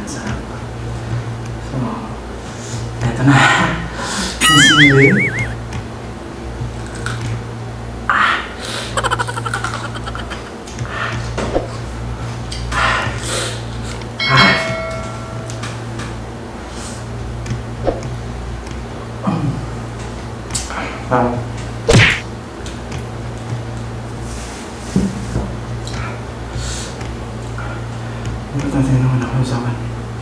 Yan, sarap. So, eto na. Sili. Importante naman ako sa akin.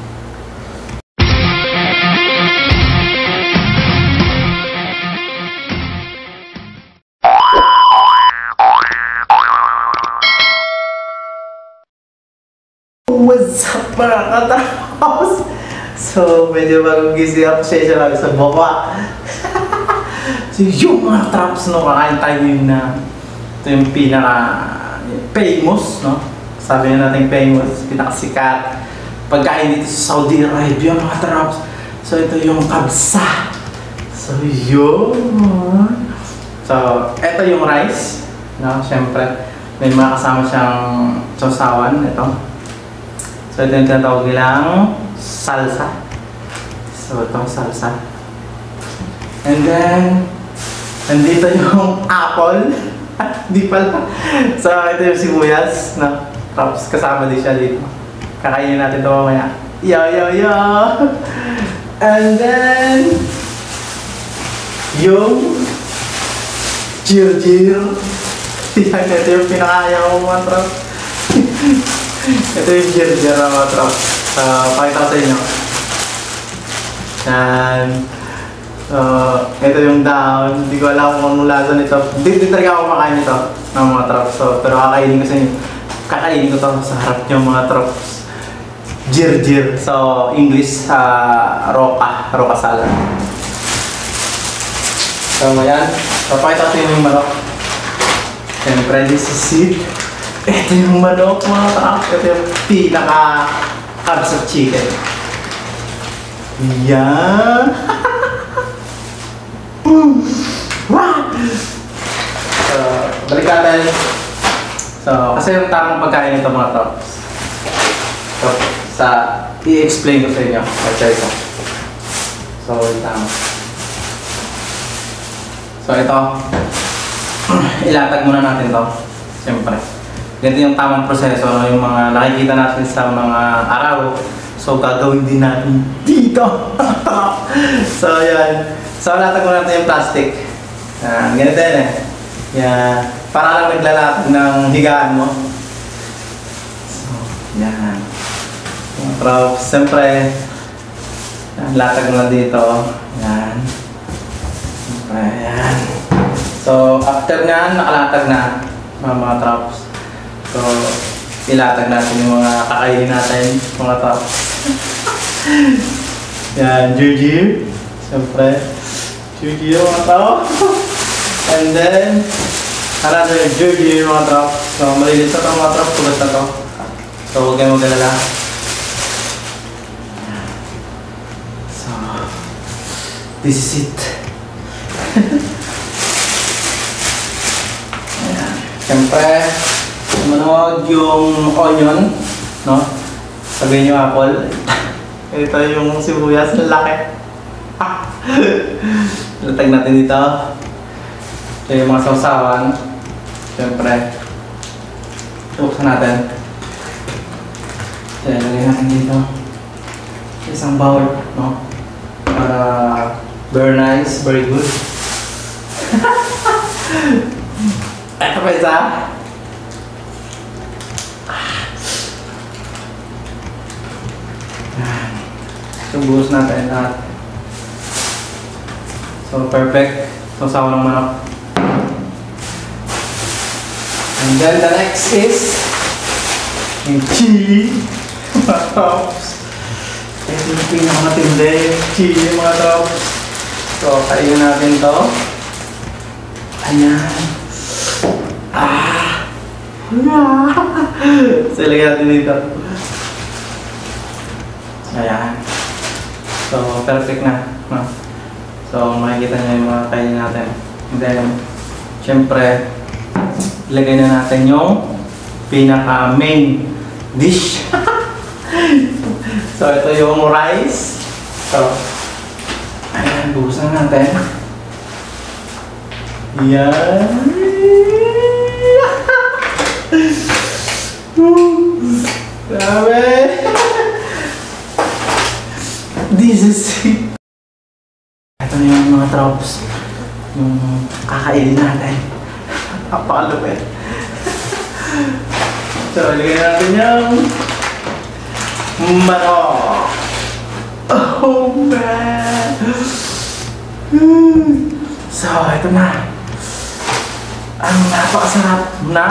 What's up mga katapos? So, medyo bagong gising ako siya lang sa baba. So, yung mga traps, no, kakain tayo yun na ito yung pinaka famous, no? Sabi na natin famous, pinakasikat pagkain dito sa Saudi Arabia, mga traps. So, ito yung kabsa. So, yun. So, ito yung rice, no? Siyempre, may mga kasama siyang sausawan, ito. So, ito yung tinatawag nilang salsa. So, ito salsa. And then, nandito yung apple. Di pala. So, ito yung sibuyas. No? Tapos, kasama din siya dito. Kakainin natin ito mamaya. Yo, yo, yo! And then, yung jir-jir. Ito yung pinakaya ko mga trap. Ito yung jir-jir na mga trap. Pakita ko sa inyo. Yan. Ito yung down. Hindi ko alam kung anong lasa nito. Hindi talaga ako makain nito ng mga traps. So, pero kakainin ko sa inyo. Kakainin ko ito sa harap nyo mga traps. Jir-jir. So, English, roka salad. So, yan. So, pakita ko sa inyo yung manok. Siyempre, this is it. Ito yung manok mga traps. Ito yung pinaka-carbs of chicken. Yan. So, balik natin. So, kasi yung tamang pagkain nito mga tops. So, i-explain ko sa inyo. Ito. So, yung tama. So, ito. Ilatag muna natin to. Siyempre. Ganito yung tamang proseso. Yung mga nakikita natin sa mga araw. So, gagawin din natin dito. So, yan. So, latag mo natin yung plastic. Ganito yan eh. Yan. Para lang naglalatag ng higaan mo. So, yan. Pero, siyempre, latag mo na dito. Yan. Siyempre, yan. So, after nga, nakalatag na mga traps. So, ilatag natin yung mga kakainin natin, mga traps. Yan, Juji. Siyempre, Juji yung mga tao. And then, another Juji yung mga trap. So, malinis na ito mga trap. Tugas na ito. So, huwag kayong mag-alala. So, this is it. Ayan. Siyempre, manood yung onion. No? Sabihin yung apple. Ito yung sibuyas. Laki. Latag natin dito. Ito yung mga sausawan. Siyempre, buksan natin. Ito, lagay natin dito. Isang bowl, no? Para very nice, very good. Ito pa isa. So, buhos natin lahat. So, perfect. Sausawan ng manok. And then the next is yung chili. Mga tops. Ito yung pinakamatindi. Chili mga tops. So, kainin natin to. Ayan. So, ilagay natin dito. Ayan. So, perfect na. No? So, makikita nyo yung mga kainin natin. And then, syempre, ilagay na natin yung pinaka-main dish. So, ito yung rice. So, ayan, buhusan natin. Yan. Grabe. This is it. Ito na yung mga tropes. Yung kakainin natin. Napakalupit. So, lagyan natin yung manok. Oh man! So, ito na. Ang napakasarap na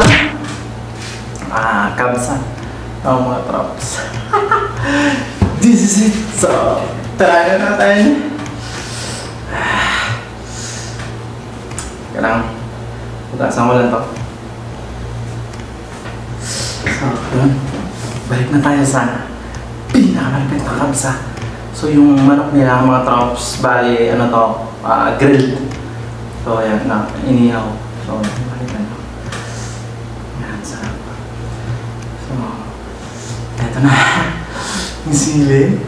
kabsa ng mga tropes. This is it. So, try na natin. Kailangan bukasan mo lang to. So, yun. Balik na tayo sa pinakamalapit na kabsa. So, yung manok nila, mga tropes, bali, ano to, grilled. So, ayan na, inihaw. So, balik na. Ayan, sarap. So, eto na. Yung sili.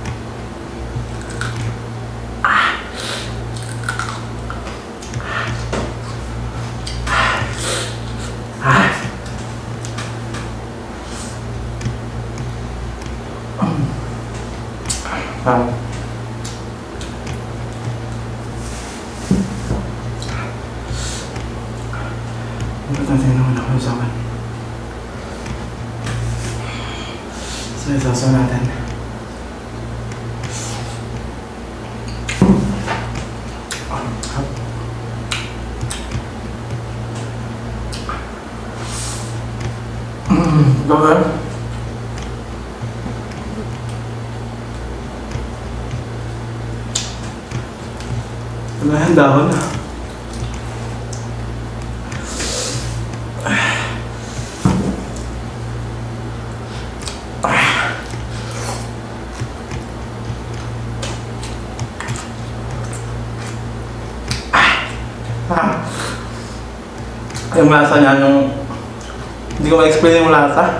Importante naman ako sa akin. So, isasaw natin. Gawin. Ano yung dahon? Yung lasa niya, hindi ko ma-explain yung lasa.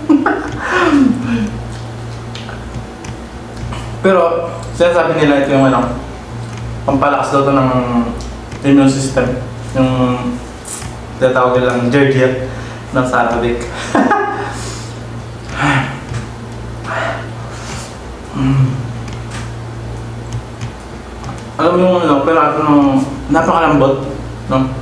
Pero, sinasabi nila ito yung pampalakas daw ito ng immune system. Yung tinatawag nilang Giardia ng sa Arabic. Alam mo yung pero ito ng napakalambot, no?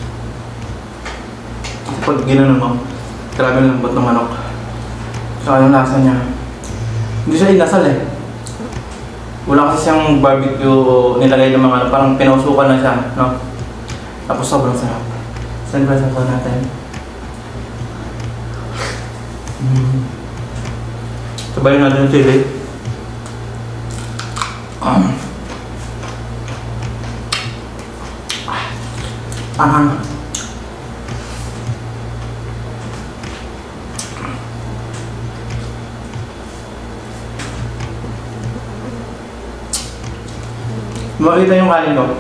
Pag ginanon mo, grabe yung lambot ng manok. Saka yung lasa niya, hindi siya inasal eh. Wala kasi siyang barbecue nilagay ng mga parang pinausukan na siya, no? Tapos sobrang sarap. Saan ba sasaw natin? Sabayin natin yung chili. Makita yung kanin ko.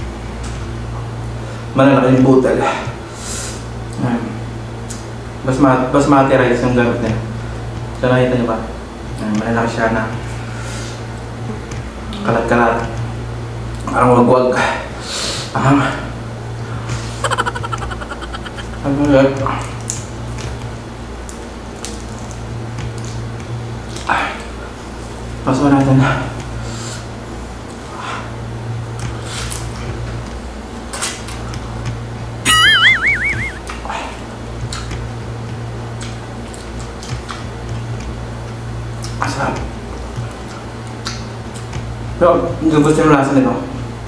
Malalaki yung butal. Basmati rice yung gamit niya. So nakita niyo ba? Malalaki siya na kalat-kalat. Parang wag-wag. Paso natin. Asap. Pero, hindi gusto yung lasa nito.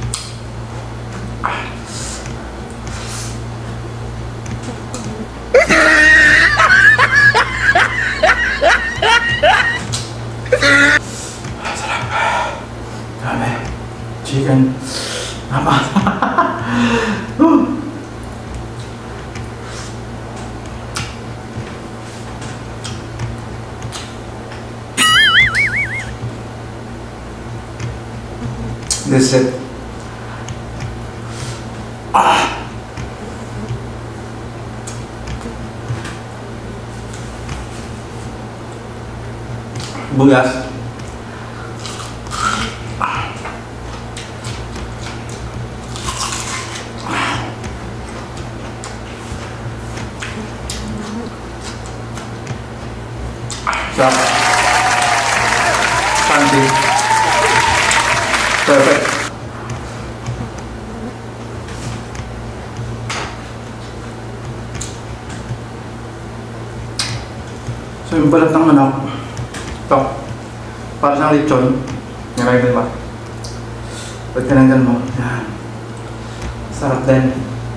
Sarap. Grabe. Chicken. Apa? This is it. Buyas. Sarap. Santi. Perfect. So yung balat ng manok, ito, para siyang lechon. Yan din ba? Pag tinanggal mo, yan. Sarap din.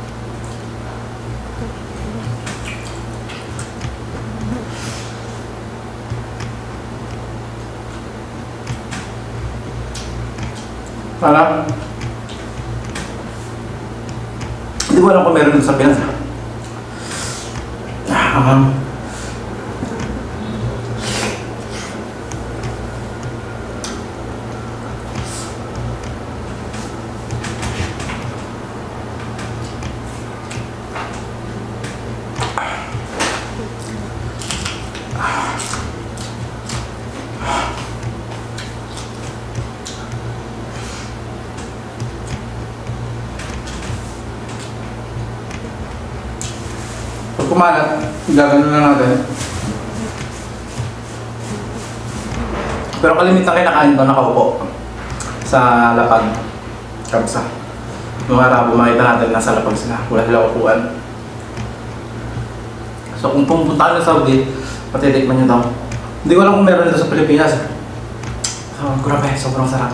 Para hindi ko alam kung meron dun sa Pinas. Pag kumalat, gagano na natin. Pero kalimitan kinakain to nakaupo sa lapag, kabsa. Nung Arabo, makita natin nasa lapag sila, wala sila upuan. So kung pumunta ka na sa Saudi, patitikman nyo to. Hindi ko alam kung meron dito sa Pilipinas. So grabe, sobrang sarap.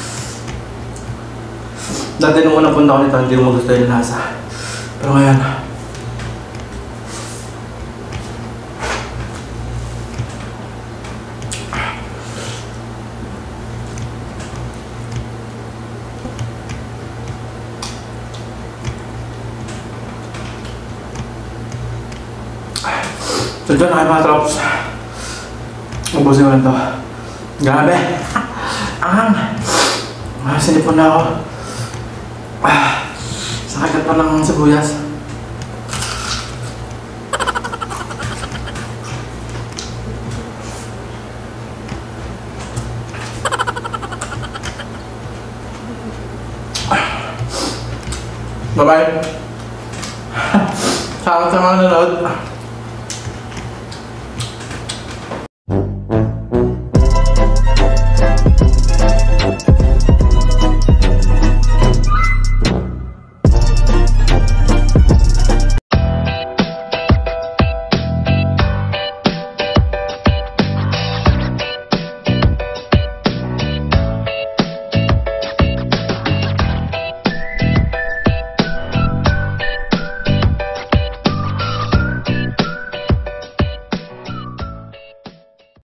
Dati nung unang punta ko nito, hindi ko magusto yung lasa. Pero ngayon, so dyan na kayo mga trops. Ubusin ko lang to. Grabe! Anghang! Sinipon na ako. Sakit pa ng sibuyas. Bye-bye! Salamat sa mga nanonood.